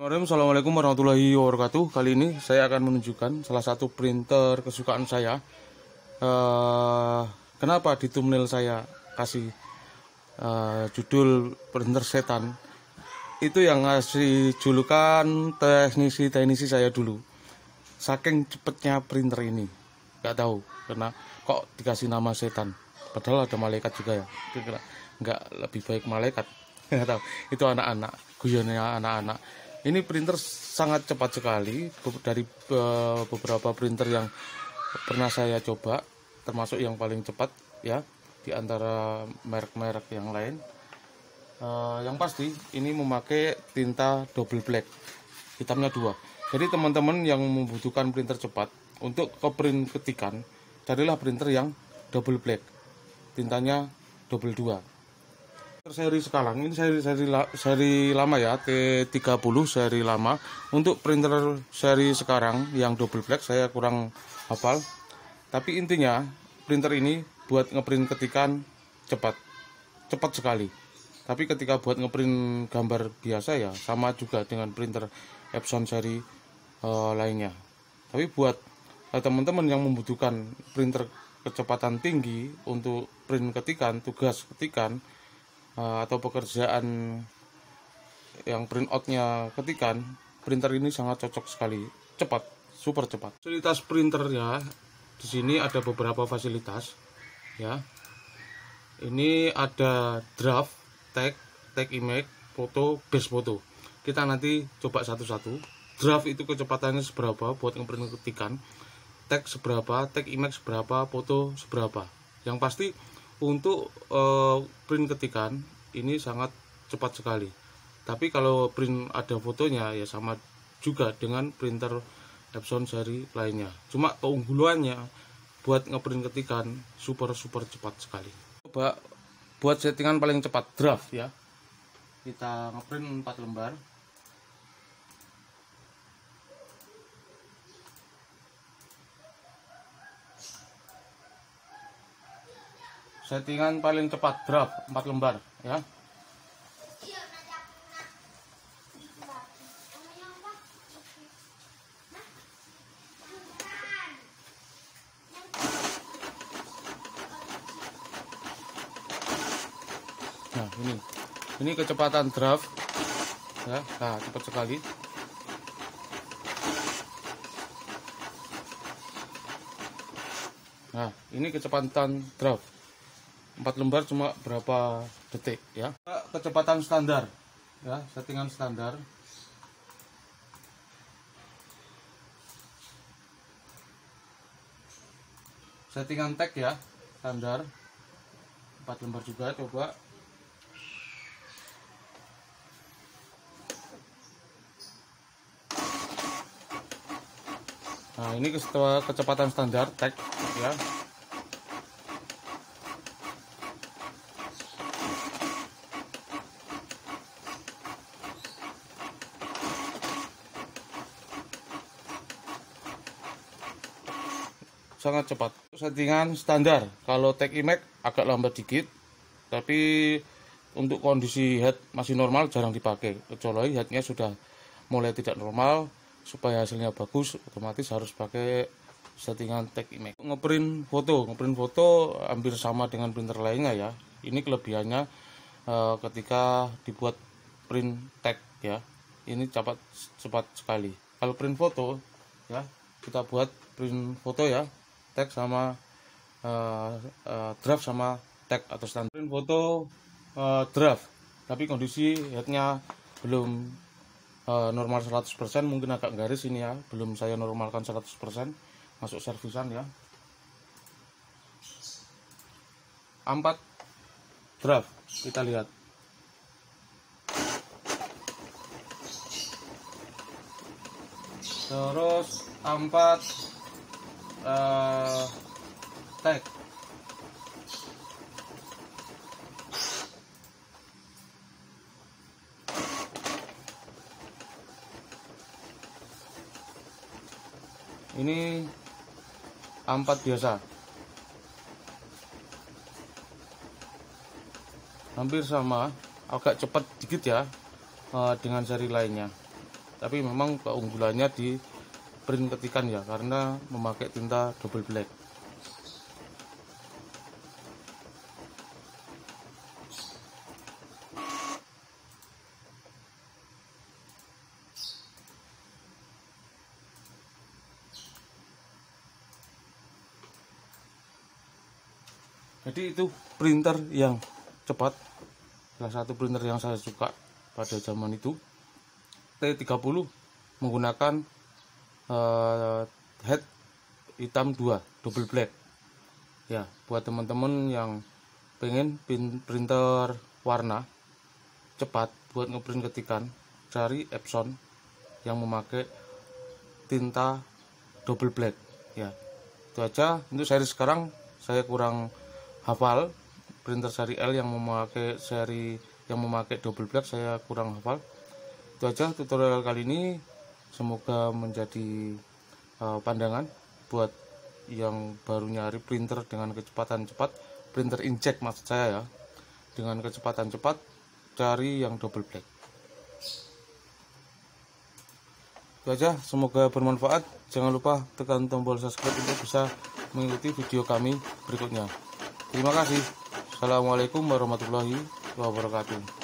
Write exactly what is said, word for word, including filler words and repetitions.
Assalamualaikum warahmatullahi wabarakatuh. Kali ini saya akan menunjukkan salah satu printer kesukaan saya. Uh, kenapa di thumbnail saya kasih uh, judul printer setan? Itu yang ngasih julukan teknisi-teknisi saya dulu. Saking cepetnya printer ini, nggak tahu karena kok dikasih nama setan. Padahal ada malaikat juga ya. Nggak lebih baik malaikat. Nggak tahu. Itu anak-anak, guyonnya anak-anak. Ini printer sangat cepat sekali dari beberapa printer yang pernah saya coba, termasuk yang paling cepat ya di antara merek-merek yang lain. Uh, yang pasti ini memakai tinta double black, hitamnya dua. Jadi teman-teman yang membutuhkan printer cepat untuk ke print ketikan, carilah printer yang double black, tintanya double dua. Seri sekarang ini seri, seri, seri lama ya, T tiga puluh seri lama. Untuk printer seri sekarang yang double black saya kurang hafal, tapi intinya printer ini buat ngeprint ketikan cepat cepat sekali. Tapi ketika buat ngeprint gambar biasa ya sama juga dengan printer Epson seri uh, lainnya. Tapi buat uh, teman-teman yang membutuhkan printer kecepatan tinggi untuk print ketikan, tugas ketikan Uh, atau pekerjaan yang print outnya ketikan, printer ini sangat cocok sekali, cepat, super cepat. Fasilitas printer ya, di sini ada beberapa fasilitas ya. Ini ada draft, tag, tag image, foto, base foto. Kita nanti coba satu-satu. Draft itu kecepatannya seberapa buat ngeprint ketikan, tag seberapa, tag image seberapa, foto seberapa. Yang pasti untuk uh, print ketikan ini sangat cepat sekali. Tapi kalau print ada fotonya ya sama juga dengan printer Epson seri lainnya. Cuma keunggulannya buat ngeprint ketikan super super cepat sekali. Coba buat settingan paling cepat draft ya. Kita ngeprint empat lembar. Settingan paling cepat draft empat lembar ya. Nah, ini. Ini kecepatan draft ya. Nah, cepat sekali. Nah, ini kecepatan draft empat lembar cuma berapa detik ya. Kecepatan standar ya, settingan standar. Settingan tag ya, standar empat lembar juga. Coba nah, ini kecepatan standar tag ya. Sangat cepat. Settingan standar. Kalau tag image agak lambat dikit, tapi untuk kondisi head masih normal jarang dipakai. Kecuali headnya sudah mulai tidak normal, supaya hasilnya bagus, otomatis harus pakai settingan tag image. Ngeprint foto, ngeprint foto hampir sama dengan printer lainnya ya. Ini kelebihannya uh, ketika dibuat print tag ya. Ini cepat cepat sekali. Kalau print foto ya, kita buat print foto ya, tag sama uh, uh, draft sama tag atau standar. Print foto uh, draft, tapi kondisi headnya belum uh, normal seratus persen, mungkin agak garis ini ya, belum saya normalkan seratus persen, masuk servisan ya. Empat draft, kita lihat. Terus empat Uh, tag. Ini empat biasa. Hampir sama, agak cepat dikit ya uh, dengan seri lainnya. tapi memang keunggulannya di print ketikan ya, karena memakai tinta double black. Jadi itu printer yang cepat, salah satu printer yang saya suka pada zaman itu. T tiga puluh menggunakan uh, head hitam dua double black ya. Buat teman-teman yang pengen printer warna cepat buat ngeprint ketikan, cari Epson yang memakai tinta double black ya. Itu aja. Untuk seri sekarang saya kurang hafal, printer seri L yang memakai seri yang memakai double black saya kurang hafal. Itu aja tutorial kali ini, semoga menjadi uh, pandangan buat yang baru nyari printer dengan kecepatan cepat, printer inkjet maksud saya ya, dengan kecepatan cepat, cari yang double black. Itu aja, semoga bermanfaat. Jangan lupa tekan tombol subscribe untuk bisa mengikuti video kami berikutnya. Terima kasih. Assalamualaikum warahmatullahi wabarakatuh.